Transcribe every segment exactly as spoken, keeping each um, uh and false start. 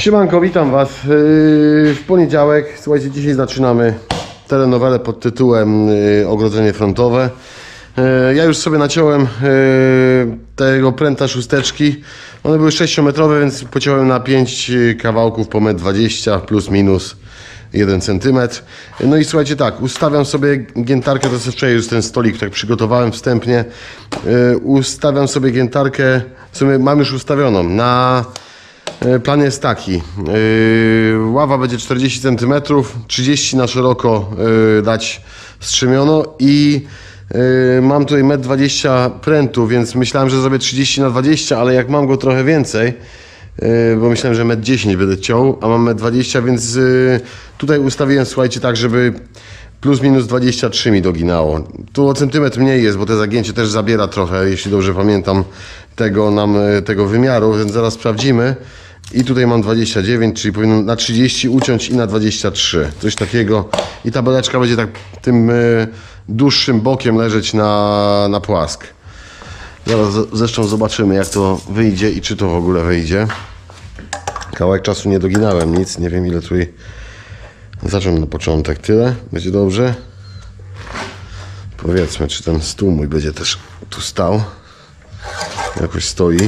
Siemanko, witam Was w poniedziałek. Słuchajcie, dzisiaj zaczynamy telenowelę pod tytułem Ogrodzenie frontowe. Ja już sobie naciąłem tego pręta szósteczki. One były sześciometrowe, więc pociąłem na pięć kawałków po metr dwadzieścia plus minus jeden centymetr. No i słuchajcie, tak, ustawiam sobie giętarkę, to sobie wczoraj już ten stolik tak przygotowałem wstępnie. Ustawiam sobie giętarkę, w sumie mam już ustawioną na... Plan jest taki, yy, ława będzie czterdzieści centymetrów, trzydzieści na szeroko yy, dać strzemiono i yy, mam tutaj metr dwadzieścia prętu, więc myślałem, że zrobię trzydzieści na dwadzieścia, ale jak mam go trochę więcej, yy, bo myślałem, że metr dziesięć będę ciął, a mam metr dwadzieścia, więc yy, tutaj ustawiłem, słuchajcie, tak, żeby plus minus dwadzieścia trzy mi doginało. Tu o centymetr mniej jest, bo te zagięcie też zabiera trochę, jeśli dobrze pamiętam, tego, nam, tego wymiaru, więc zaraz sprawdzimy. I tutaj mam dwadzieścia dziewięć, czyli powinno na trzydzieści uciąć i na dwadzieścia trzy. Coś takiego. I ta beleczka będzie tak tym y, dłuższym bokiem leżeć na, na płask. Zaraz zresztą zobaczymy, jak to wyjdzie i czy to w ogóle wyjdzie. Kawałek czasu nie doginałem nic. Nie wiem, ile tutaj... Zacznę na początek. Tyle? Będzie dobrze? Powiedzmy, czy ten stół mój będzie też tu stał. Jakoś stoi.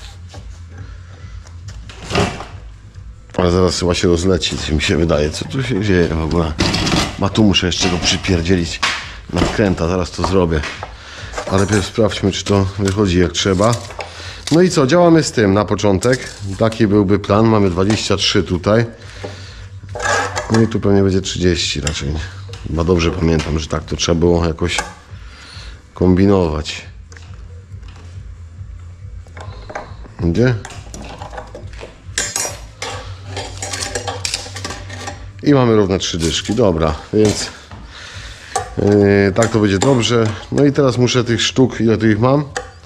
Ale zaraz chyba się rozleci, co mi się wydaje. Co tu się dzieje w ogóle? Ma tu muszę jeszcze go przypierdzielić na wkręta, zaraz to zrobię. Ale najpierw sprawdźmy, czy to wychodzi jak trzeba. No i co, działamy z tym na początek. Taki byłby plan, mamy dwadzieścia trzy tutaj. No i tu pewnie będzie trzydzieści raczej. Chyba dobrze pamiętam, że tak to trzeba było jakoś kombinować. Gdzie? I mamy równe trzy dyszki, dobra, więc yy, tak to będzie dobrze. No i teraz muszę tych sztuk, ile tu ich mam?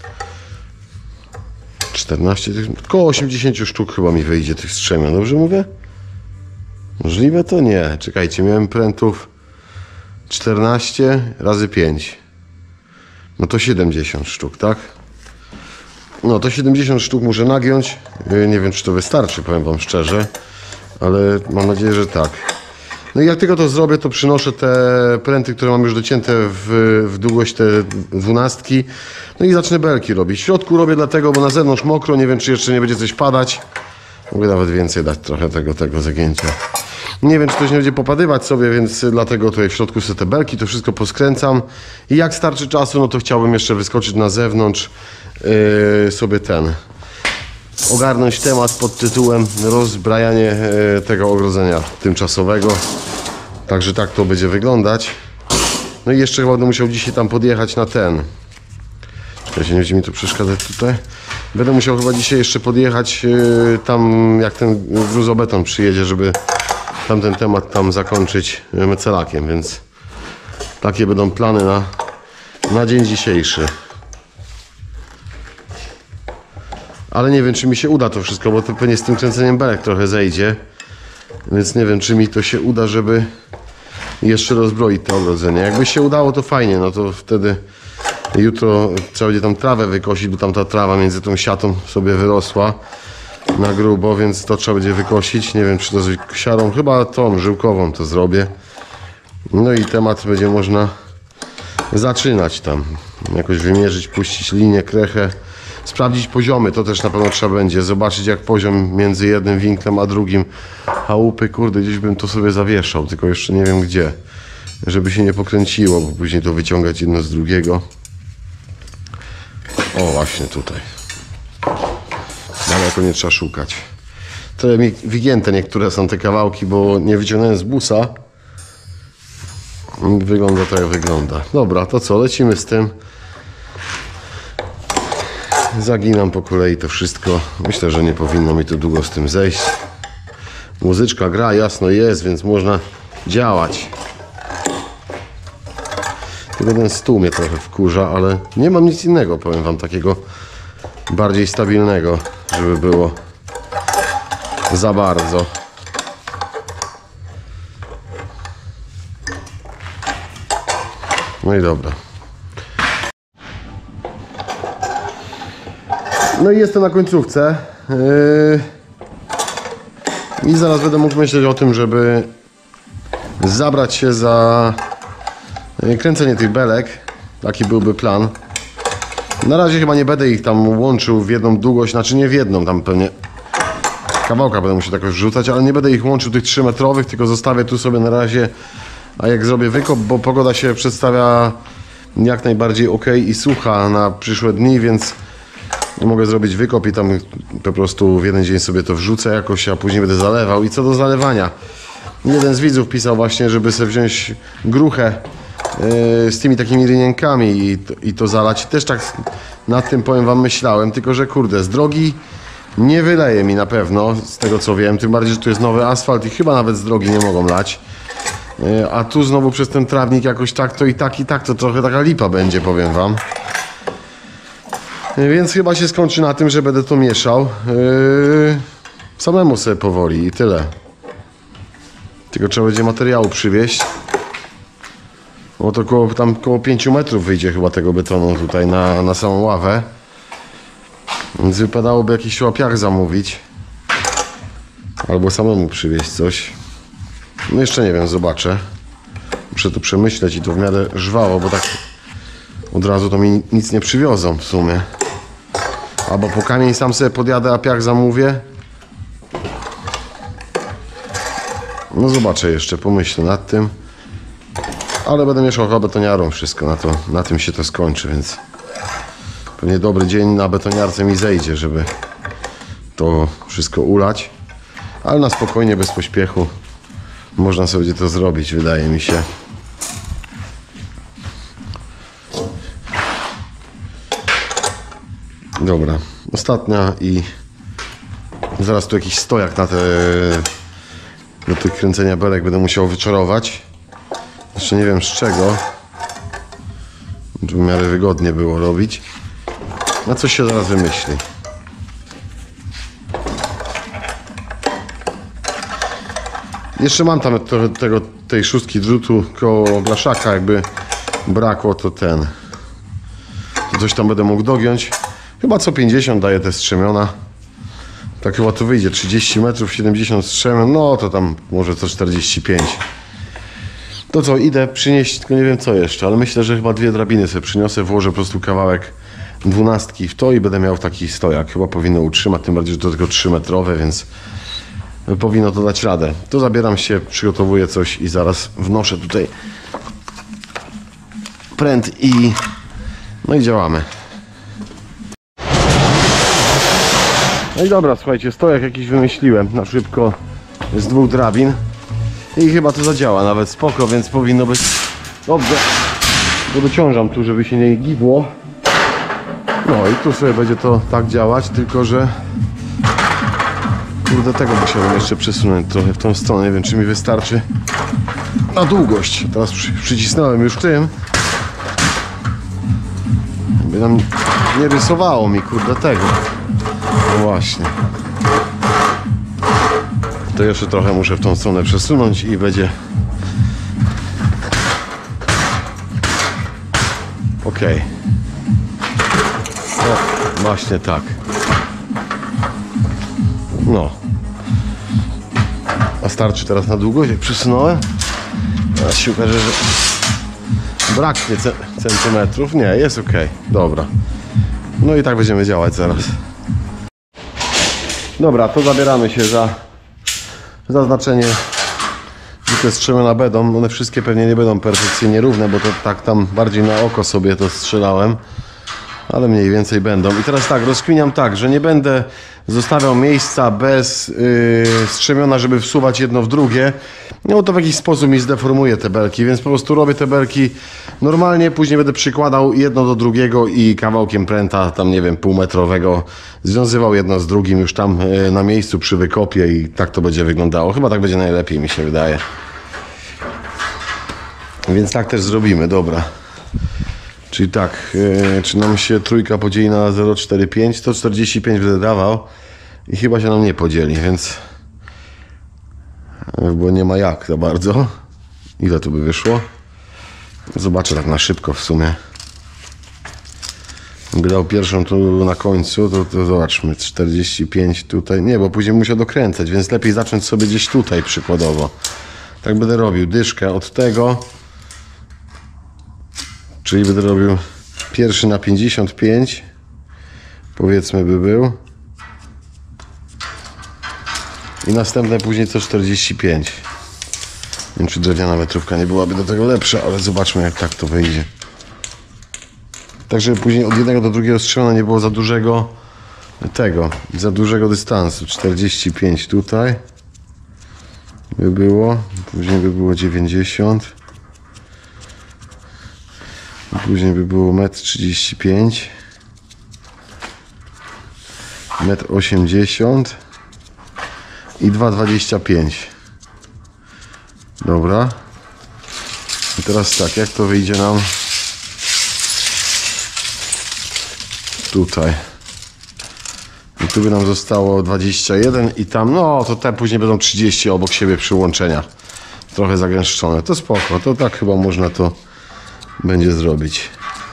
czternaście, około osiemdziesiąt sztuk chyba mi wyjdzie tych strzemion, dobrze mówię? Możliwe to nie, czekajcie, miałem prętów czternaście razy pięć. No to siedemdziesiąt sztuk, tak? No to siedemdziesiąt sztuk muszę nagiąć, yy, nie wiem, czy to wystarczy, powiem wam szczerze. Ale mam nadzieję, że tak. No i jak tylko to zrobię, to przynoszę te pręty, które mam już docięte w, w długość te dwunastki. No i zacznę belki robić. W środku robię dlatego, bo na zewnątrz mokro, nie wiem, czy jeszcze nie będzie coś padać. Mogę nawet więcej dać trochę tego, tego zagięcia. Nie wiem, czy coś nie będzie popadywać sobie, więc dlatego tutaj w środku sobie te belki, to wszystko poskręcam. I jak starczy czasu, no to chciałbym jeszcze wyskoczyć na zewnątrz yy, sobie ten... ogarnąć temat pod tytułem rozbrajanie tego ogrodzenia tymczasowego. Także tak to będzie wyglądać. No i jeszcze chyba będę musiał dzisiaj tam podjechać na ten. Czekajcie, nie będzie mi to przeszkadzać tutaj. Będę musiał chyba dzisiaj jeszcze podjechać tam, jak ten gruzobeton przyjedzie, żeby tamten temat tam zakończyć mecelakiem, więc takie będą plany na, na dzień dzisiejszy. Ale nie wiem, czy mi się uda to wszystko, bo to pewnie z tym kręceniem belek trochę zejdzie. Więc nie wiem, czy mi to się uda, żeby jeszcze rozbroić to ogrodzenie. Jakby się udało, to fajnie, no to wtedy jutro trzeba będzie tam trawę wykosić, bo tam ta trawa między tą siatą sobie wyrosła na grubo, więc to trzeba będzie wykosić. Nie wiem, czy to z siarą, chyba tą żyłkową to zrobię. No i temat będzie można zaczynać tam. Jakoś wymierzyć, puścić linię, krechę. Sprawdzić poziomy, to też na pewno trzeba będzie. Zobaczyć, jak poziom między jednym winklem a drugim chałupy. Kurde, gdzieś bym to sobie zawieszał, tylko jeszcze nie wiem gdzie. Żeby się nie pokręciło, bo później to wyciągać jedno z drugiego. O, właśnie tutaj. Daleko nie trzeba szukać. Trochę mi wygięte niektóre są te kawałki, bo nie wyciągnąłem z busa. Wygląda to, jak wygląda. Dobra, to co, lecimy z tym. Zaginam po kolei to wszystko. Myślę, że nie powinno mi to długo z tym zejść. Muzyczka gra, jasno jest, więc można działać. Tylko ten stół mnie trochę wkurza, ale nie mam nic innego, powiem wam, takiego bardziej stabilnego, żeby było za bardzo. No i dobra. No i jestem na końcówce. Yy... I zaraz będę mógł myśleć o tym, żeby zabrać się za kręcenie tych belek. Taki byłby plan. Na razie chyba nie będę ich tam łączył w jedną długość, znaczy nie w jedną, tam pewnie kawałka będę musiał jakoś wrzucać, ale nie będę ich łączył tych trzymetrowych, tylko zostawię tu sobie na razie, a jak zrobię wykop, bo pogoda się przedstawia jak najbardziej ok i sucha na przyszłe dni, więc mogę zrobić wykop i tam po prostu w jeden dzień sobie to wrzucę jakoś, a później będę zalewał. I co do zalewania, jeden z widzów pisał właśnie, żeby sobie wziąć gruchę yy, z tymi takimi rynienkami i to, i to zalać. Też tak nad tym, powiem wam, myślałem, tylko że kurde, z drogi nie wyleje mi na pewno, z tego co wiem, tym bardziej, że tu jest nowy asfalt i chyba nawet z drogi nie mogą lać. Yy, a tu znowu przez ten trawnik jakoś tak, to i tak, i tak, to trochę taka lipa będzie, powiem wam. Więc chyba się skończy na tym, że będę to mieszał yy, samemu sobie powoli i tyle. Tylko trzeba będzie materiału przywieźć. Bo to koło, tam koło pięciu metrów wyjdzie chyba tego betonu tutaj na, na samą ławę. Więc wypadałoby jakiś łapiach zamówić. Albo samemu przywieźć coś. No jeszcze nie wiem, zobaczę. Muszę to przemyśleć i to w miarę żwało, bo tak od razu to mi nic nie przywiozą w sumie. Albo po kamień sam sobie podjadę, a piach zamówię. No zobaczę jeszcze, pomyślę nad tym. Ale będę mieszał chyba betoniarą wszystko, na, to, na tym się to skończy, więc pewnie dobry dzień na betoniarce mi zejdzie, żeby to wszystko ulać. Ale na spokojnie, bez pośpiechu można sobie to zrobić, wydaje mi się. Dobra, ostatnia i zaraz tu jakiś stojak na te do tych kręcenia belek będę musiał wyczarować. Jeszcze nie wiem z czego, żeby w miarę wygodnie było robić. Na coś się zaraz wymyśli. Jeszcze mam tam trochę tego, tej szóstki drutu koło blaszaka, jakby brakło, to ten to coś tam będę mógł dogiąć. Chyba co pięćdziesiąt daje te strzemiona. Tak chyba to wyjdzie, trzydzieści metrów, siedemdziesiąt strzemion, no to tam może co czterdzieści pięć. To co, idę przynieść, tylko nie wiem co jeszcze, ale myślę, że chyba dwie drabiny sobie przyniosę, włożę po prostu kawałek dwunastki w to i będę miał taki stojak. Chyba powinno utrzymać, tym bardziej, że to tylko trzymetrowe, więc powinno to dać radę. To zabieram się, przygotowuję coś i zaraz wnoszę tutaj pręt i no i działamy. No i dobra, słuchajcie, stojak jakiś wymyśliłem na szybko z dwóch drabin i chyba to zadziała nawet spoko, więc powinno być dobrze. Bo dociążam tu, żeby się nie gibło. No i tu sobie będzie to tak działać, tylko że kurde, tego musiałem jeszcze przesunąć trochę w tą stronę, nie wiem czy mi wystarczy na długość. Teraz przy, przycisnąłem już tym, by nam nie rysowało mi kurde tego. No właśnie. To jeszcze trochę muszę w tą stronę przesunąć i będzie ok. O, właśnie tak. No. A starczy teraz na długość, jak przesunąłem? Teraz się okaże, że braknie centymetrów. Nie, jest ok. Dobra. No i tak będziemy działać zaraz. Dobra, to zabieramy się za zaznaczenie, że te strzemiona będą. One wszystkie pewnie nie będą perfekcyjnie równe, bo to tak tam bardziej na oko sobie to strzelałem. Ale mniej więcej będą. I teraz tak, rozkminiam tak, że nie będę zostawiał miejsca bez yy, strzemiona, żeby wsuwać jedno w drugie. No to w jakiś sposób mi zdeformuje te belki, więc po prostu robię te belki normalnie, później będę przykładał jedno do drugiego i kawałkiem pręta, tam nie wiem, półmetrowego, związywał jedno z drugim już tam yy, na miejscu przy wykopie i tak to będzie wyglądało. Chyba tak będzie najlepiej, mi się wydaje. Więc tak też zrobimy, dobra. Czyli tak, yy, czy nam się trójka podzieli na zero przecinek czterdzieści pięć, to czterdzieści pięć będę dawał i chyba się nam nie podzieli, więc bo nie ma jak za bardzo. Ile tu by wyszło? Zobaczę tak na szybko w sumie. Grał pierwszą tu na końcu, to, to zobaczmy, czterdzieści pięć tutaj. Nie, bo później musiał dokręcać, więc lepiej zacząć sobie gdzieś tutaj przykładowo. Tak będę robił dyszkę od tego. Czyli będę robił pierwszy na pięćdziesiąt pięć. Powiedzmy by był. I następne później co czterdzieści pięć. Nie wiem, czy drewniana metrówka nie byłaby do tego lepsza, ale zobaczmy, jak tak to wyjdzie. Tak, żeby później od jednego do drugiego strzała nie było za dużego tego, za dużego dystansu. czterdzieści pięć tutaj by było, później by było dziewięćdziesiąt, później by było metr trzydzieści pięć, metr osiemdziesiąt i dwa dwadzieścia pięć. Dobra. I teraz tak, jak to wyjdzie nam tutaj. I tu by nam zostało dwadzieścia jeden i tam, no to te później będą trzydzieści obok siebie przyłączenia. Trochę zagęszczone. To spoko, to tak chyba można to będzie zrobić.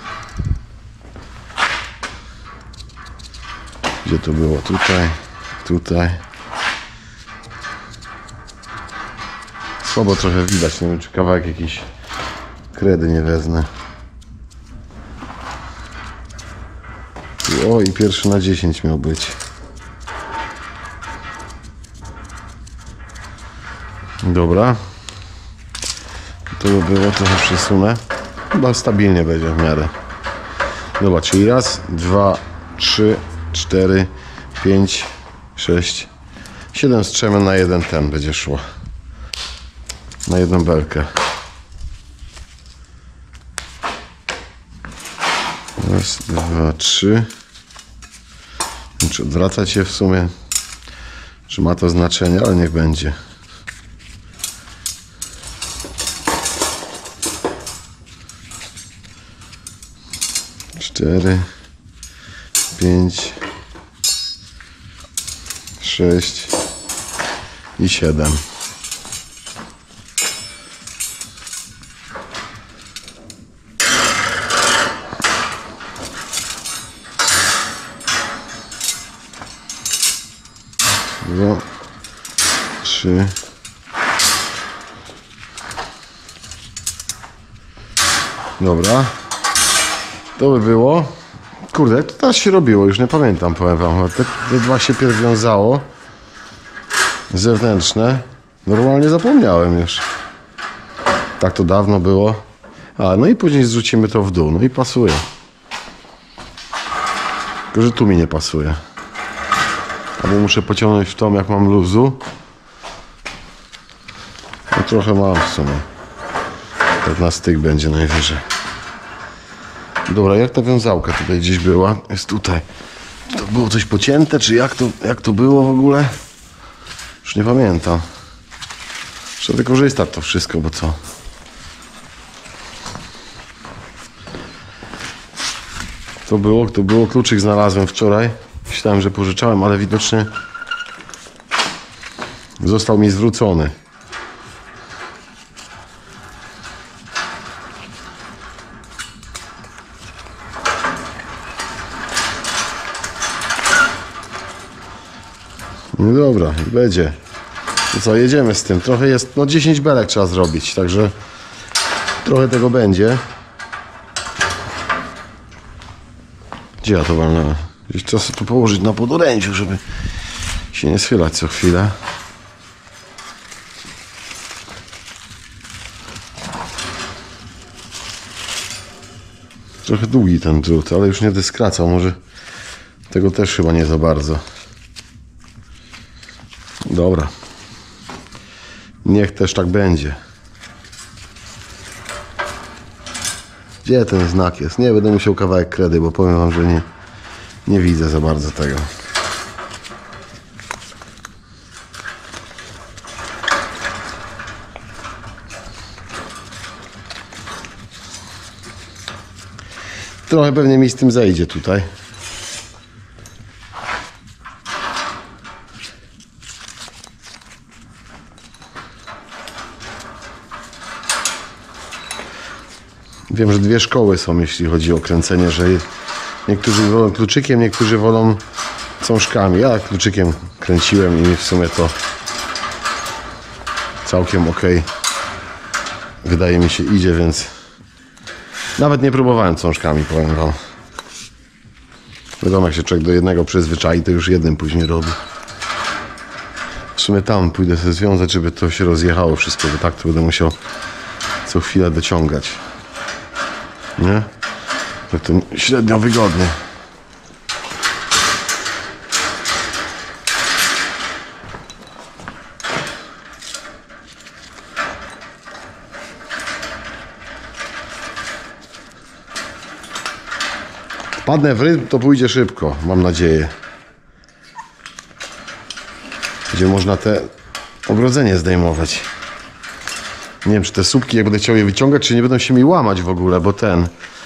Gdzie to było? Tutaj, tutaj. Słabo trochę widać, nie wiem, czy kawałek jakiś kredy nie wezmę. O, i pierwszy na dziesięć miał być. Dobra. To by było, trochę przesunę. Chyba stabilnie będzie w miarę. Dobra, czyli raz, dwa, trzy, cztery, pięć, sześć, siedem strzemion na jeden ten będzie szło. Na jedną belkę. Raz, dwa, trzy. Czy odwracać się w sumie? Czy ma to znaczenie? Ale niech będzie. Cztery, pięć, sześć i siedem. Dwa, trzy, dobra, to by było. Kurde, to teraz się robiło, już nie pamiętam, powiem wam. Te, te dwa się pierw wiązało, zewnętrzne. Normalnie zapomniałem już. Tak to dawno było. A, no i później zrzucimy to w dół, no i pasuje. Tylko, że tu mi nie pasuje. Albo muszę pociągnąć w tą, jak mam luzu. No trochę mam w sumie. Tak na styk będzie najwyżej. Dobra, jak ta wiązałka tutaj gdzieś była? Jest tutaj. Czy to było coś pocięte, czy jak to, jak to było w ogóle? Już nie pamiętam. Trzeba wykorzystać to wszystko, bo co? To było, to było. Kluczyk znalazłem wczoraj. Myślałem, że pożyczałem, ale widocznie został mi zwrócony. No dobra, będzie. To co, jedziemy z tym. Trochę jest, no dziesięć belek trzeba zrobić, także trochę tego będzie. Gdzie ja to walnąłem? Gdzieś trzeba sobie tu położyć na podorędziu, żeby się nie schylać co chwilę. Trochę długi ten drut, ale już nie będę skracał. Może tego też chyba nie za bardzo. Dobra. Niech też tak będzie. Gdzie ten znak jest? Nie, będę musiał kawałek kredy, bo powiem wam, że nie, nie widzę za bardzo tego. Trochę pewnie mi z tym zejdzie tutaj. Wiem, że dwie szkoły są, jeśli chodzi o kręcenie, że Niektórzy wolą kluczykiem, niektórzy wolą cążkami. Ja kluczykiem kręciłem i w sumie to całkiem ok, wydaje mi się, idzie, więc nawet nie próbowałem cążkami, powiem wam. Wiadomo, jak się człowiek do jednego przyzwyczai, to już jednym później robi. W sumie tam pójdę sobie związać, żeby to się rozjechało wszystko, bo tak to będę musiał co chwilę dociągać. Nie? To, to średnio wygodnie. Wpadnę w rytm, to pójdzie szybko, mam nadzieję. Będzie można te ogrodzenie zdejmować. Nie wiem, czy te słupki, jak będę chciał je wyciągać, czy nie będą się mi łamać w ogóle, bo ten...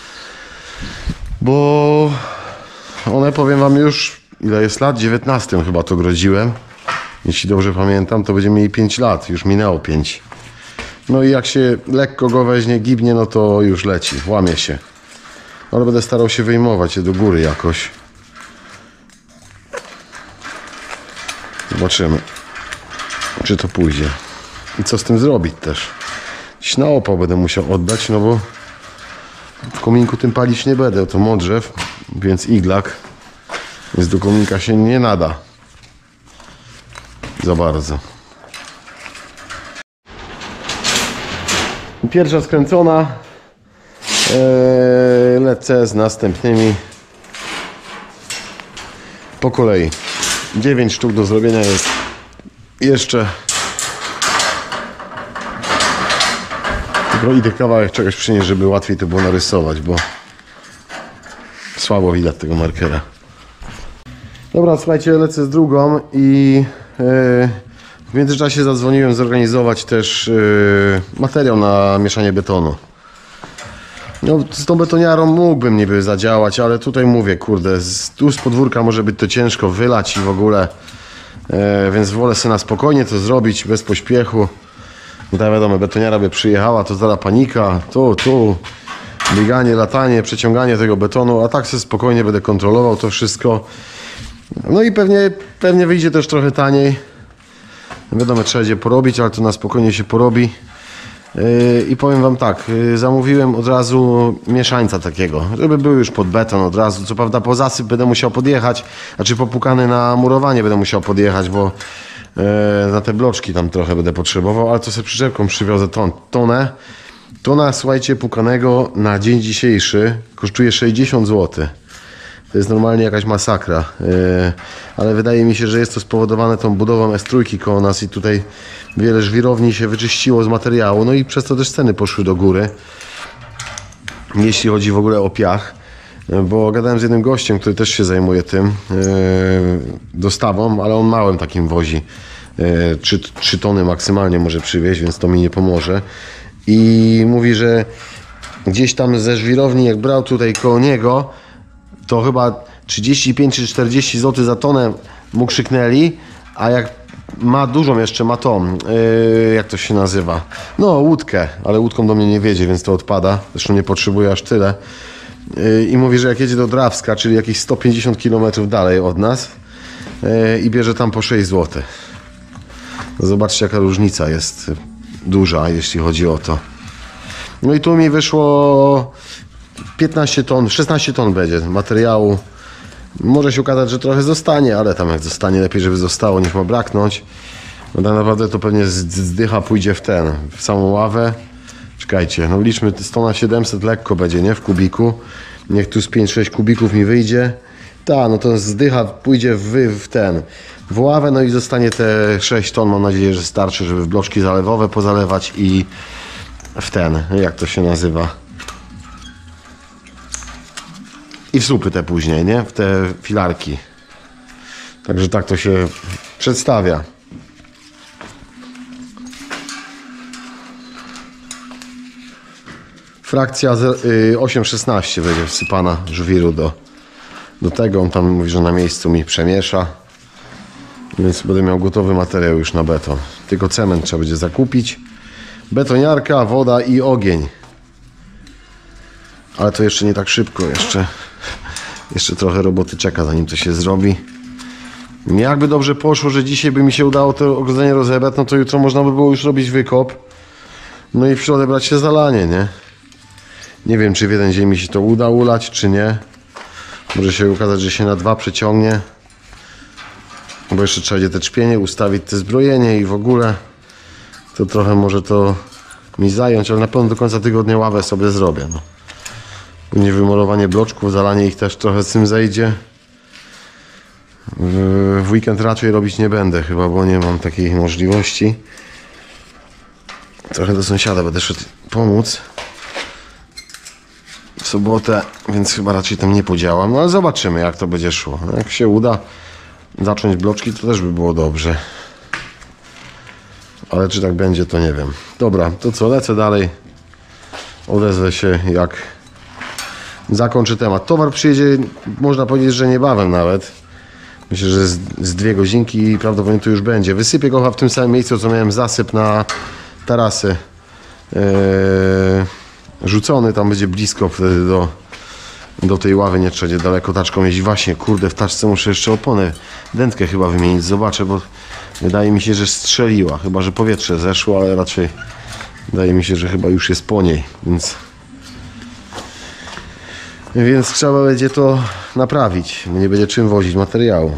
Bo one, powiem wam, już ile jest lat? dziewiętnaście chyba to grodziłem. Jeśli dobrze pamiętam, to będzie mieli pięć lat, już minęło pięć. No i jak się lekko go weźmie, gibnie, no to już leci, łamie się. Ale będę starał się wyjmować je do góry jakoś. Zobaczymy, czy to pójdzie. I co z tym zrobić też. Dziś na opał będę musiał oddać, no bo w kominku tym palić nie będę. To modrzew, więc iglak. Więc do kominka się nie nada za bardzo. Pierwsza skręcona. Eee, lecę z następnymi po kolei. dziewięć sztuk do zrobienia jest jeszcze. Tylko idę kawałek czegoś przynieść, żeby łatwiej to było narysować, bo słabo widać tego markera. Dobra, słuchajcie, lecę z drugą i yy, w międzyczasie zadzwoniłem zorganizować też yy, materiał na mieszanie betonu. No, z tą betoniarą mógłbym niby zadziałać, ale tutaj mówię, kurde, z, tu z podwórka może być to ciężko wylać i w ogóle, e, więc wolę sobie na spokojnie to zrobić, bez pośpiechu. No tak wiadomo, betoniara by przyjechała, to zaraz panika, tu, tu, bieganie, latanie, przeciąganie tego betonu, a tak sobie spokojnie będę kontrolował to wszystko. No i pewnie, pewnie wyjdzie też trochę taniej. Wiadomo, trzeba będzie porobić, ale to na spokojnie się porobi. I powiem wam tak, zamówiłem od razu mieszańca takiego, żeby był już pod beton od razu. Co prawda po zasyp będę musiał podjechać, znaczy popukany na murowanie będę musiał podjechać, bo na te bloczki tam trochę będę potrzebował, ale to sobie przyczepką przywiozę ton, tonę. Tona, słuchajcie, pukanego na dzień dzisiejszy kosztuje sześćdziesiąt złotych. To jest normalnie jakaś masakra, ale wydaje mi się, że jest to spowodowane tą budową S trzy koło nas i tutaj wiele żwirowni się wyczyściło z materiału, no i przez to też ceny poszły do góry, jeśli chodzi w ogóle o piach, bo gadałem z jednym gościem, który też się zajmuje tym dostawą, ale on małym takim wozi, trzy tony maksymalnie może przywieźć, więc to mi nie pomoże i mówi, że gdzieś tam ze żwirowni, jak brał tutaj koło niego, to chyba trzydzieści pięć czy czterdzieści złotych za tonę mu krzyknęli, a jak ma dużą jeszcze, ma tą, yy, jak to się nazywa, no łódkę, ale łódką do mnie nie wiedzie, więc to odpada, zresztą nie potrzebuje aż tyle. Yy, I mówi, że jak jedzie do Drawska, czyli jakieś sto pięćdziesiąt kilometrów dalej od nas yy, i bierze tam po sześć złotych. No zobaczcie, jaka różnica jest duża, jeśli chodzi o to. No i tu mi wyszło piętnaście ton, szesnaście ton będzie materiału. Może się okazać, że trochę zostanie, ale tam jak zostanie, lepiej żeby zostało niż ma braknąć. No tak naprawdę to pewnie zdycha pójdzie w ten, w samą ławę. Czekajcie, no liczmy, sto na siedemset lekko będzie, nie? W kubiku. Niech tu z pięć sześć kubików mi wyjdzie. Ta, no to zdycha pójdzie w, w ten, w ławę, no i zostanie te sześć ton, mam nadzieję, że starczy, żeby w bloczki zalewowe pozalewać i w ten, jak to się nazywa. I w słupy te później, nie? W te filarki. Także tak to się przedstawia. Frakcja osiem szesnaście będzie wsypana żwiru do, do tego. On tam mówi, że na miejscu mi przemiesza. Więc będę miał gotowy materiał już na beton. Tylko cement trzeba będzie zakupić. Betoniarka, woda i ogień. Ale to jeszcze nie tak szybko jeszcze. Jeszcze trochę roboty czeka, zanim to się zrobi. Jakby dobrze poszło, że dzisiaj by mi się udało to ogrodzenie rozebrać, no to jutro można by było już robić wykop. No i w środę brać się zalanie, nie? Nie wiem, czy w jeden dzień mi się to uda ulać, czy nie. Może się okazać, że się na dwa przeciągnie. Bo jeszcze trzeba będzie te trzpienie ustawić, te zbrojenie i w ogóle. To trochę może to mi zająć, ale na pewno do końca tygodnia ławę sobie zrobię. No. Później wymalowanie bloczków, zalanie ich też trochę z tym zejdzie. W weekend raczej robić nie będę chyba, bo nie mam takiej możliwości. Trochę do sąsiada będę szedł pomóc w sobotę, więc chyba raczej tam nie podziałam, no ale zobaczymy, jak to będzie szło. Jak się uda zacząć bloczki, to też by było dobrze. Ale czy tak będzie, to nie wiem. Dobra, to co, lecę dalej. Odezwę się, jak zakończę temat. Towar przyjedzie, można powiedzieć, że niebawem nawet. Myślę, że z, z dwie godzinki i prawdopodobnie to już będzie. Wysypię go w tym samym miejscu, co miałem zasyp na tarasy yy, rzucony. Tam będzie blisko wtedy do, do tej ławy. Nie trzeba daleko taczką jeździć. Właśnie, kurde, w taczce muszę jeszcze oponę, dętkę chyba wymienić. Zobaczę, bo wydaje mi się, że strzeliła. Chyba, że powietrze zeszło, ale raczej wydaje mi się, że chyba już jest po niej. Więc, więc trzeba będzie to naprawić. Bo nie będzie czym wozić materiału.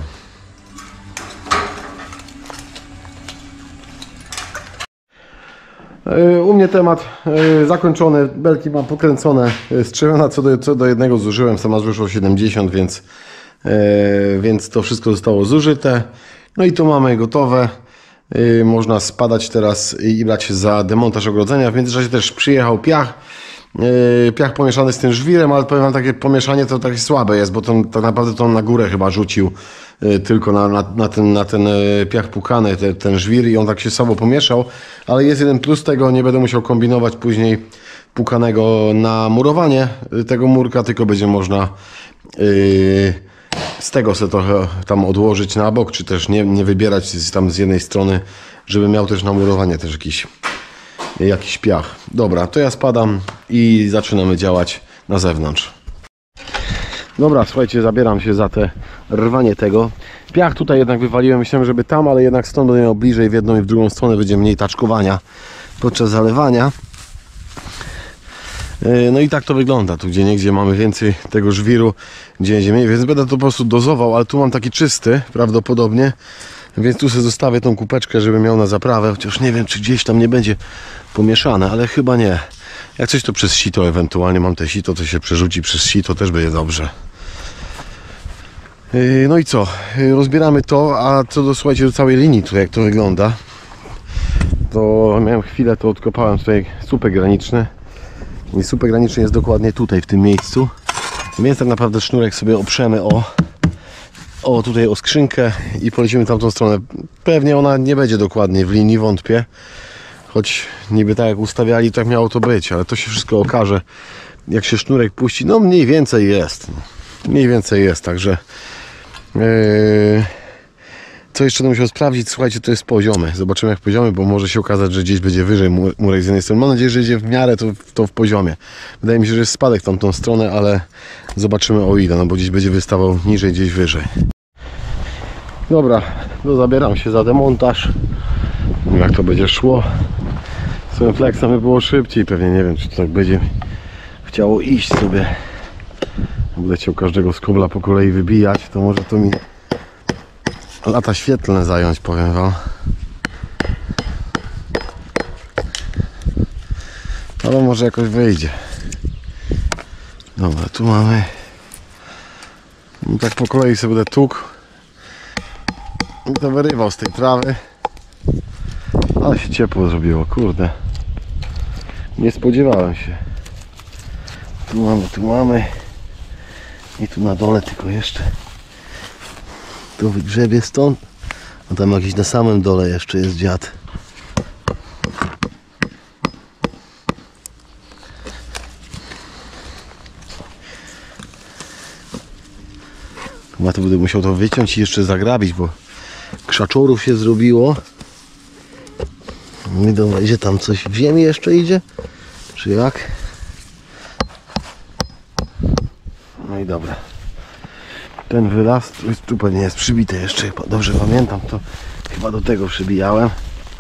U mnie temat zakończony, belki mam pokręcone, strzelona co do, co do jednego zużyłem, sama wyszło siedemdziesiąt, więc, więc to wszystko zostało zużyte. No i tu mamy gotowe, można spadać teraz i brać się za demontaż ogrodzenia. W międzyczasie też przyjechał piach, piach pomieszany z tym żwirem, ale powiem wam, takie pomieszanie to takie słabe jest, bo to tak naprawdę to on na górę chyba rzucił tylko na, na, na, ten, na ten piach pukany, ten, ten żwir i on tak się słabo pomieszał, ale jest jeden plus tego, nie będę musiał kombinować później pukanego na murowanie tego murka, tylko będzie można yy, z tego sobie trochę tam odłożyć na bok, czy też nie, nie wybierać tam z jednej strony, żeby miał też na murowanie też jakiś, jakiś piach. Dobra, to ja spadam i zaczynamy działać na zewnątrz. Dobra, słuchajcie, zabieram się za te rwanie tego. Piach tutaj jednak wywaliłem, myślałem, żeby tam, ale jednak stąd będę miał bliżej w jedną i w drugą stronę, będzie mniej taczkowania podczas zalewania. No i tak to wygląda, tu gdzie niegdzie mamy więcej tego żwiru, gdzie niegdzie mniej, więc będę to po prostu dozował, ale tu mam taki czysty prawdopodobnie, więc tu sobie zostawię tą kupeczkę, żeby miał na zaprawę, chociaż nie wiem, czy gdzieś tam nie będzie pomieszane, ale chyba nie. Jak coś to przez sito ewentualnie, mam te sito, to się przerzuci przez sito, też będzie dobrze. No i co, rozbieramy to, a co do, słuchajcie, do całej linii tutaj jak to wygląda, to miałem chwilę, to odkopałem tutaj słupek graniczny i słupek graniczny jest dokładnie tutaj w tym miejscu, więc tak naprawdę sznurek sobie oprzemy o, o tutaj o skrzynkę i polecimy tamtą stronę. Pewnie ona nie będzie dokładnie w linii, wątpię, choć niby tak jak ustawiali, tak miało to być, ale to się wszystko okaże, jak się sznurek puści. No mniej więcej jest, mniej więcej jest, także yy, co jeszcze będę musiał sprawdzić, słuchajcie, to jest poziomy, zobaczymy jak poziomy, bo może się okazać, że gdzieś będzie wyżej murek z jednej strony. Mam nadzieję, że idzie w miarę to, to w poziomie. Wydaje mi się, że jest spadek w tamtą stronę, ale zobaczymy o ile, no bo gdzieś będzie wystawał niżej, gdzieś wyżej. Dobra, to zabieram się za demontaż. Nie wiem, jak to będzie szło. Z tym flexem by było szybciej, pewnie nie wiem, czy to tak będzie chciało iść sobie. Będę chciał każdego skobla po kolei wybijać, to może to mi lata świetlne zająć, powiem wam. Ale może jakoś wyjdzie. Dobra, tu mamy. I tak po kolei sobie będę tukł i to wyrywał z tej trawy. Ale się ciepło zrobiło, kurde. Nie spodziewałem się. Tu mamy, tu mamy. I tu na dole tylko jeszcze. Tu wygrzebie stąd. A tam jakiś na samym dole jeszcze jest dziad. Chyba to będę musiał to wyciąć i jeszcze zagrabić, bo krzaczorów się zrobiło. No i dobra, idzie tam coś w ziemi jeszcze idzie? Czy jak? No i dobra. ten wyraz, tu, tu pewnie jest przybite jeszcze, chyba dobrze pamiętam, to chyba do tego przybijałem.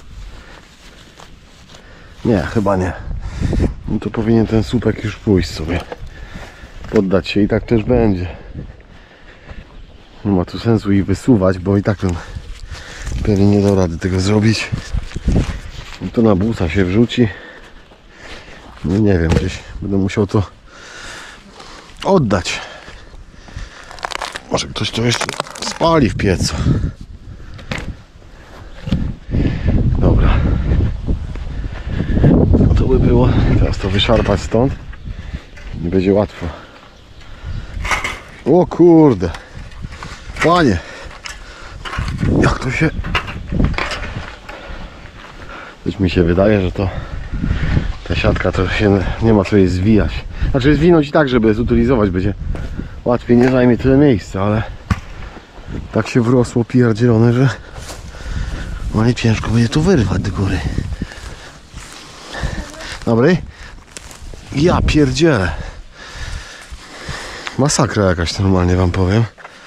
Nie, chyba nie. No to powinien ten słupek już pójść sobie. Poddać się i tak też będzie. Nie ma tu sensu ich wysuwać, bo i tak ten pewnie nie da rady tego zrobić. No to na busa się wrzuci. No nie wiem, gdzieś będę musiał to oddać. Może ktoś to jeszcze spali w piecu. Dobra. No to by było. Teraz to wyszarpać stąd. Nie będzie łatwo. O kurde. Panie. Jak to się... Coś mi się wydaje, że to ta siatka to się nie ma co jej zwijać. Znaczy zwinąć i tak, żeby zutylizować będzie łatwiej, nie zajmie tyle miejsca, ale tak się wrosło pierdzielone, że no i ciężko będzie tu wyrwać do góry. Dobry? Ja pierdzielę. Masakra jakaś normalnie wam powiem.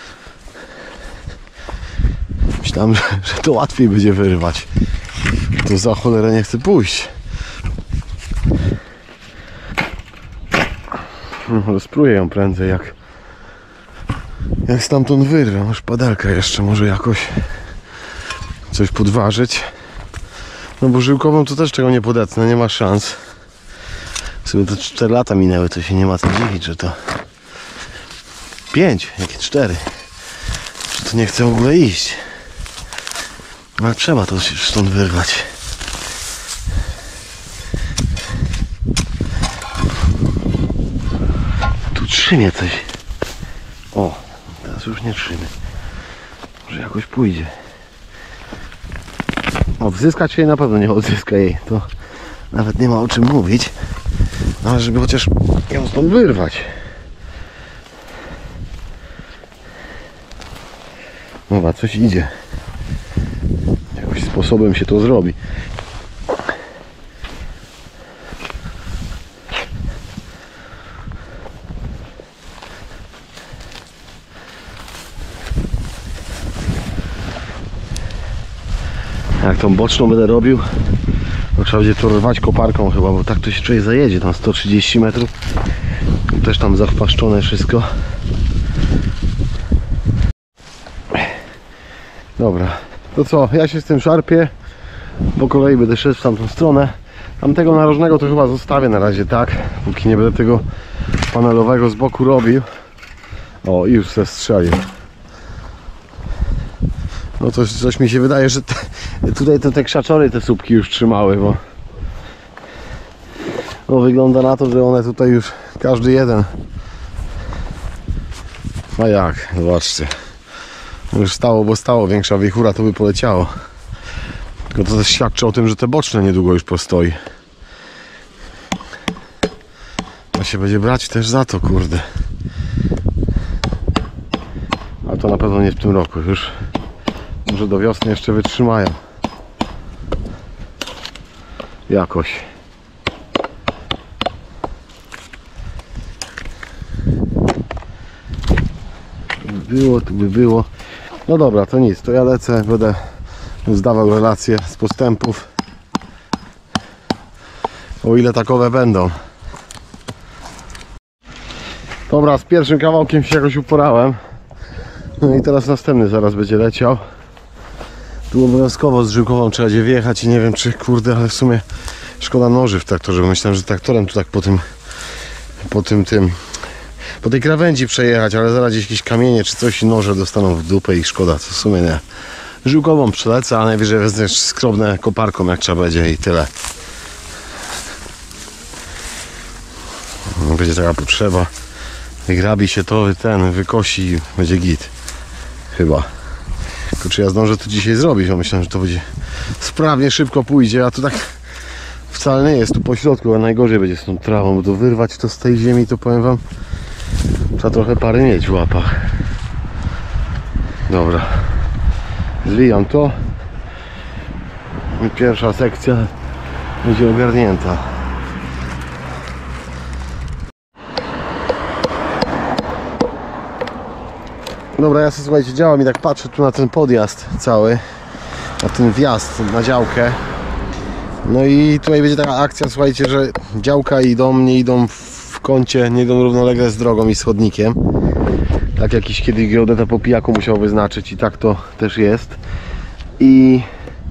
Myślałem, że, że to łatwiej będzie wyrwać. To za cholerę nie chcę pójść. No, spróbuję ją prędzej, jak jak stamtąd wyrwę. Może szpadelkę jeszcze, może jakoś coś podważyć. No bo żyłkową to też czego nie podetnę, nie ma szans. Sobie to cztery lata minęły, to się nie ma co dziwić, że to pięć, jakie cztery. Że to nie chce w ogóle iść. Ale trzeba to się stąd wyrwać. Tu trzymie coś. O, teraz już nie trzymie. Może jakoś pójdzie. O, wzyskać się na pewno nie odzyska jej. To nawet nie ma o czym mówić. Ale żeby chociaż ją stąd wyrwać. Dobra, coś idzie. Jakimś sposobem się to zrobi. Jak tą boczną będę robił, to trzeba będzie to rwać koparką chyba, bo tak to się człowiek zajedzie, tam sto trzydzieści metrów. Też tam zachwaszczone wszystko. Dobra, to co, ja się z tym szarpię. Po kolei będę szedł w tamtą stronę. Tamtego narożnego to chyba zostawię na razie tak, póki nie będę tego panelowego z boku robił. O, i już se strzelił. No to coś mi się wydaje, że te, tutaj to te krzaczory te słupki już trzymały, bo no, wygląda na to, że one tutaj już każdy jeden. A jak? Zobaczcie. Już stało, bo stało. Większa wichura to by poleciało. Tylko to też świadczy o tym, że te boczne niedługo już postoi. A się będzie brać też za to, kurde. A to na pewno nie w tym roku. Już może do wiosny jeszcze wytrzymają. Jakoś. Tu by było, tu by było. No dobra, to nic. To ja lecę, będę zdawał relacje z postępów. O ile takowe będą. Dobra, z pierwszym kawałkiem się jakoś uporałem. No i teraz następny zaraz będzie leciał. Tu obowiązkowo z żyłkową trzeba gdzie wjechać i nie wiem czy kurde, ale w sumie szkoda noży w traktorze, bo myślałem, że traktorem tu tak po tym po tym tym po tej krawędzi przejechać, ale zaraz gdzieś jakieś kamienie czy coś i noże dostaną w dupę i szkoda, to w sumie nie. Żyłkową przelecę, a najwyżej wezmę skrobnę koparką jak trzeba będzie i tyle. Będzie taka potrzeba. Grabi się to, ten wykosi i będzie git. Chyba. Tylko czy ja zdążę to dzisiaj zrobić, bo myślałem, że to będzie sprawnie, szybko pójdzie, a to tak wcale nie jest tu po środku, a najgorzej będzie z tą trawą, bo to wyrwać to z tej ziemi, to powiem wam, trzeba trochę pary mieć w łapach. Dobra. Zwijam to. I pierwsza sekcja będzie ogarnięta. Dobra, ja sobie, słuchajcie, działam i tak patrzę tu na ten podjazd cały, na ten wjazd na działkę. No i tutaj będzie taka akcja, słuchajcie, że działka i dom nie idą w kącie, nie idą równolegle z drogą i z chodnikiem. Tak jakiś kiedyś geodeta po pijaku musiał wyznaczyć i tak to też jest. I,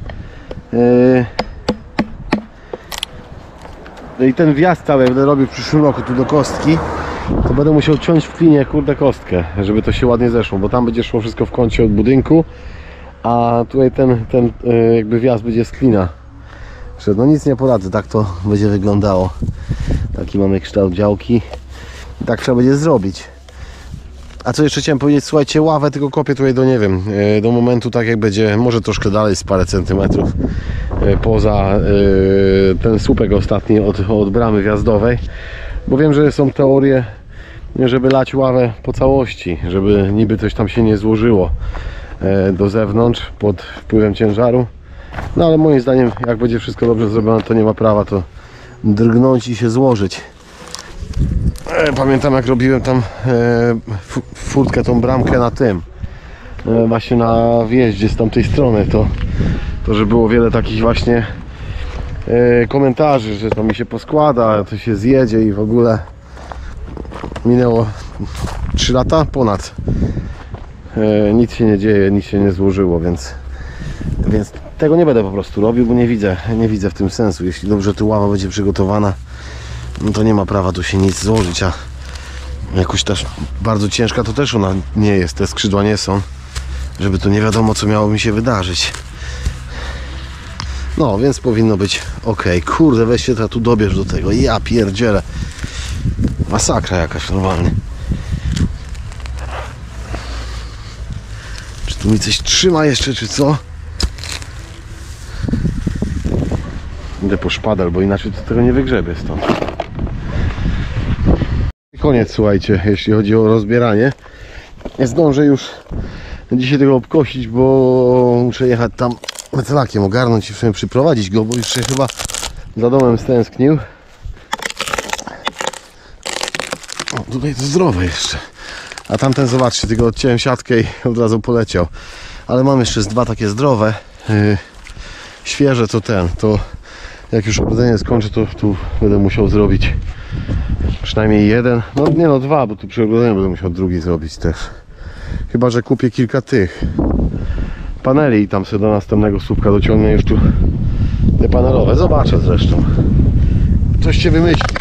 yy, i ten wjazd cały, jak będę robił w przyszłym roku tu do kostki, to będę musiał ciąć w klinie, kurde, kostkę, żeby to się ładnie zeszło, bo tam będzie szło wszystko w kącie od budynku, a tutaj ten, ten yy, jakby wjazd będzie z klina. Że no nic nie poradzę, tak to będzie wyglądało. Taki mamy kształt działki i tak trzeba będzie zrobić. A co jeszcze chciałem powiedzieć, słuchajcie, ławę tylko kopię tutaj do, nie wiem, do momentu tak jak będzie, może troszkę dalej z parę centymetrów poza ten słupek ostatni od, od bramy wjazdowej, bo wiem, że są teorie, żeby lać ławę po całości, żeby niby coś tam się nie złożyło do zewnątrz pod wpływem ciężaru. No ale moim zdaniem, jak będzie wszystko dobrze zrobione, to nie ma prawa to drgnąć i się złożyć. Pamiętam, jak robiłem tam furtkę, tą bramkę na tym, właśnie na wjeździe z tamtej strony, to, to że było wiele takich właśnie komentarzy, że to mi się poskłada, to się zjedzie i w ogóle minęło trzy lata ponad. Nic się nie dzieje, nic się nie złożyło, więc Więc tego nie będę po prostu robił, bo nie widzę, nie widzę w tym sensu. Jeśli dobrze tu ława będzie przygotowana, no to nie ma prawa tu się nic złożyć, a jakoś też bardzo ciężka to też ona nie jest, te skrzydła nie są, żeby tu nie wiadomo co miało mi się wydarzyć. No, więc powinno być ok. Kurde, weź się tu dobierz do tego, ja pierdzielę. Masakra jakaś normalnie. Czy tu mi coś trzyma jeszcze, czy co? Idę po szpadel, bo inaczej to tego nie wygrzebię stąd. Koniec, słuchajcie, jeśli chodzi o rozbieranie. Nie zdążę już dzisiaj tego obkosić, bo muszę jechać tam mecelakiem, ogarnąć i w sumie przyprowadzić go, bo już się chyba za domem stęsknił. O, tutaj to zdrowe jeszcze. A tamten, zobaczcie, tylko odciąłem siatkę i od razu poleciał. Ale mam jeszcze z dwa takie zdrowe. Yy, świeże to ten, to jak już ogrodzenie skończę, to tu będę musiał zrobić przynajmniej jeden, no nie no dwa, bo tu przy ogrodzeniu będę musiał drugi zrobić też. Chyba że kupię kilka tych paneli i tam sobie do następnego słupka dociągnę już tu te panelowe. Zobaczę zresztą. Coś się wymyśli.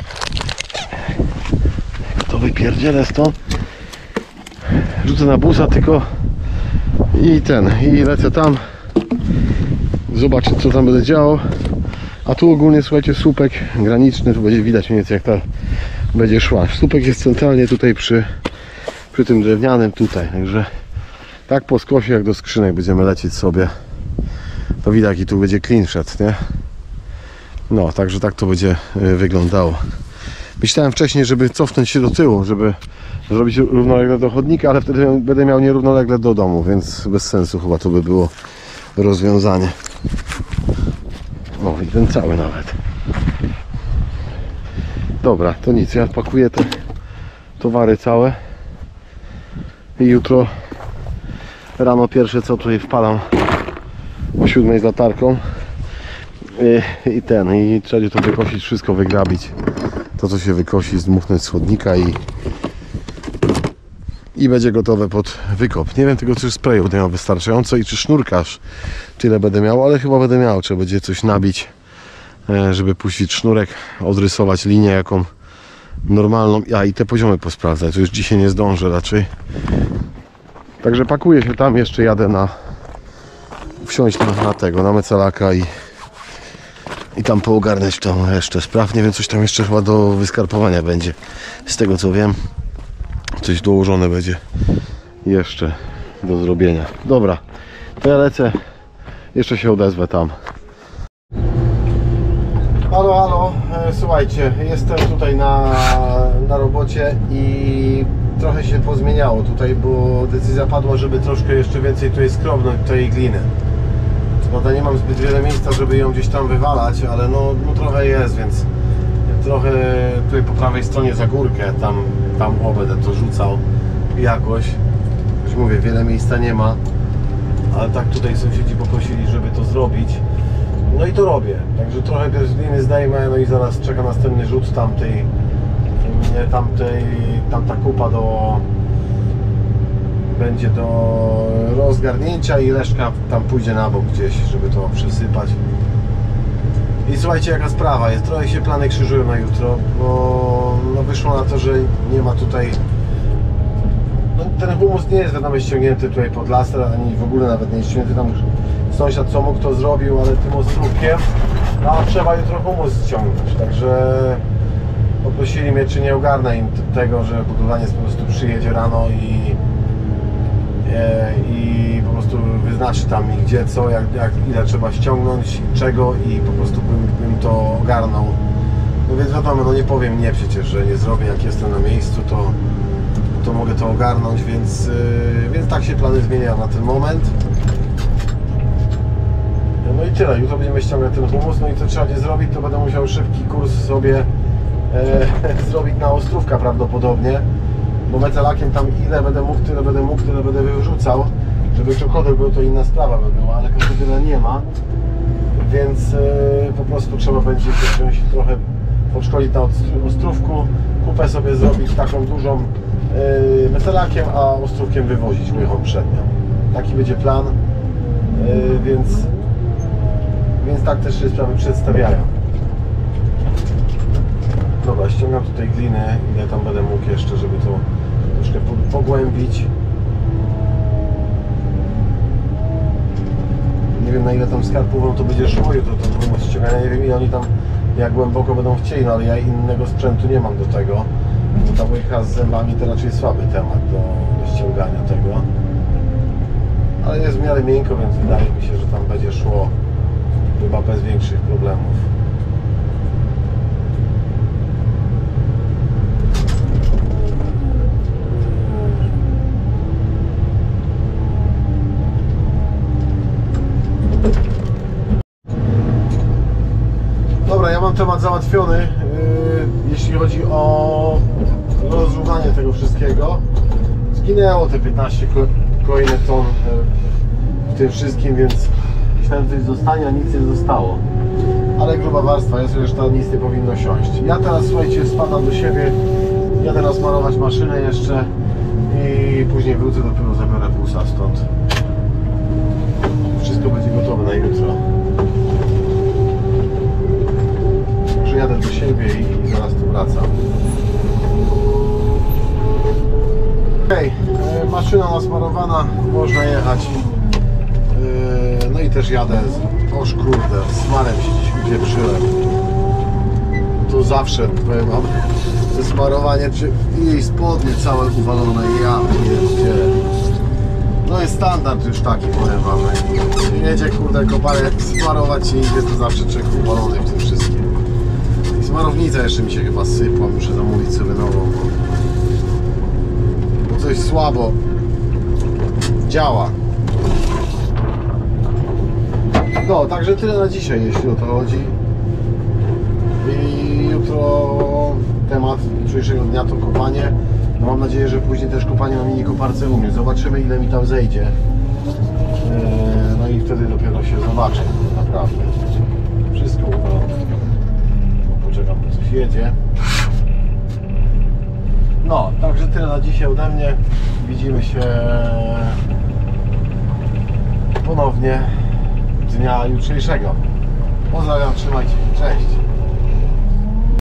To wypierdzielę stąd. Rzucę na busa tylko i ten, i lecę tam. Zobaczyć co tam będzie działo. A tu ogólnie, słuchajcie, słupek graniczny, tu będzie widać mniej więcej jak ta będzie szła. Słupek jest centralnie tutaj przy, przy tym drewnianym tutaj, także tak po skosie jak do skrzynek będziemy lecieć sobie. To widać jaki tu będzie clean szedł, nie? No, także tak to będzie wyglądało. Myślałem wcześniej, żeby cofnąć się do tyłu, żeby zrobić równolegle do chodnika, ale wtedy będę miał nierównolegle do domu, więc bez sensu chyba to by było rozwiązanie. O, i ten cały nawet. Dobra, to nic, ja pakuję te towary całe i jutro rano pierwsze co tutaj wpalam o siódmej z latarką i, i ten, i trzeba to wykosić, wszystko wygrabić, to co się wykosi, zdmuchnąć z chodnika i i będzie gotowe pod wykop. Nie wiem tylko, czy sprayu będę miał wystarczająco i czy sznurkarz tyle będę miał, ale chyba będę miał. Trzeba będzie coś nabić, żeby puścić sznurek, odrysować linię jaką normalną. Ja i te poziomy posprawdzać, to już dzisiaj nie zdążę raczej. Także pakuję się tam, jeszcze jadę na wsiąść na, na tego, na mecelaka i i tam poogarniać tą resztę spraw. Nie wiem, coś tam jeszcze chyba do wyskarpowania będzie, z tego co wiem. Coś dołożone będzie jeszcze do zrobienia. Dobra, to ja lecę, jeszcze się odezwę tam. Halo, halo, e, słuchajcie, jestem tutaj na, na robocie i trochę się pozmieniało tutaj, bo decyzja padła, żeby troszkę jeszcze więcej tutaj skrobnąć tej gliny. Co prawda nie mam zbyt wiele miejsca, żeby ją gdzieś tam wywalać, ale no, no trochę jest, więc trochę tutaj po prawej stronie za górkę, tam, tam o, będę to rzucał jakoś, choć mówię, wiele miejsca nie ma, ale tak tutaj sąsiedzi poprosili, żeby to zrobić. No i to robię, także trochę gliny zdejmę, no i zaraz czeka następny rzut tamtej, tamtej, tamta kupa do, będzie do rozgarnięcia i resztka tam pójdzie na bok gdzieś, żeby to przesypać. I słuchajcie, jaka sprawa jest, trochę się plany krzyżują na jutro, bo no wyszło na to, że nie ma tutaj, no ten humus nie jest wiadomo ściągnięty tutaj pod laser, ani w ogóle nawet nie jest ściągnięty tam. Sąsiad co mógł to zrobił, ale tym ostrówkiem, no, a trzeba jutro humus ściągnąć, także poprosili mnie, czy nie ogarnę im tego, że budowlaniec po prostu przyjedzie rano i, e, i po prostu wyznaczy tam mi gdzie, co, jak, jak, ile trzeba ściągnąć, czego i po prostu bym, bym to ogarnął. No więc wiadomo, no nie powiem nie przecież, że nie zrobię, jak jestem na miejscu, to, to mogę to ogarnąć, więc, yy, więc tak się plany zmieniają na ten moment. No i tyle, jutro będziemy ściągać ten humus, no i co trzeba będzie zrobić, to będę musiał szybki kurs sobie e, zrobić na ostrówka prawdopodobnie, bo metalakiem tam ile będę mógł, tyle będę mógł, tyle będę wyrzucał, żeby krokodyl był, to inna sprawa by była, ale krokodyla nie ma, więc e, po prostu trzeba będzie wziąć trochę, podszkolić na ostrówku, kupę sobie zrobić taką dużą e, metalakiem, a ostrówkiem wywozić łychą przednią. Taki będzie plan, e, więc Więc tak też się sprawy przedstawiają. Dobra, ściągam tutaj gliny, ile tam będę mógł jeszcze, żeby to troszkę pogłębić. Nie wiem, na ile tam skarpową to będzie szło jutro, to humus ściągania. Nie wiem, ile oni tam, jak głęboko będą chcieli, no ale ja innego sprzętu nie mam do tego. Bo ta łycha z zębami to raczej słaby temat do, do ściągania tego. Ale jest w miarę miękko, więc wydaje mi się, że tam będzie szło chyba bez większych problemów. Dobra, ja mam temat załatwiony, yy, jeśli chodzi o rozrównanie tego wszystkiego. Zginęło te piętnaście kolejnych ton yy, w tym wszystkim, więc myślałem, że coś zostanie, a nic nie zostało. Ale gruba warstwa jest, reszta nic nie powinno siąść. Ja teraz, słuchajcie, spadam do siebie, jadę nasmarować maszynę jeszcze i później wrócę, dopiero zabiorę pulsa stąd. Wszystko będzie gotowe na jutro. Także jadę do siebie i zaraz tu wracam. Okej, okay. Maszyna nasmarowana, można jechać. No i też jadę, oż kurde, smarem się dziś upieprzyłem. Tu zawsze, powiem wam, ze smarowanie i jej spodnie całe uwalone, ja pierdzielę. No jest standard już taki, powiem wam. Jedzie kurde koparek, smarować się idzie, to zawsze czek uwalony w tym wszystkim. I smarownica jeszcze mi się chyba sypła, muszę zamówić sobie nową. Bo coś słabo działa. No, także tyle na dzisiaj, jeśli o to chodzi. I jutro temat jutrzejszego dnia to kopanie. No, mam nadzieję, że później też kopanie na mini koparce umiem. Zobaczymy, ile mi tam zejdzie. No i wtedy dopiero się zobaczę, naprawdę. Wszystko uwalone. Poczekam, bo coś jedzie. No, także tyle na dzisiaj ode mnie. Widzimy się ponownie dnia jutrzejszego. Pozdrawiam, trzymajcie się, cześć!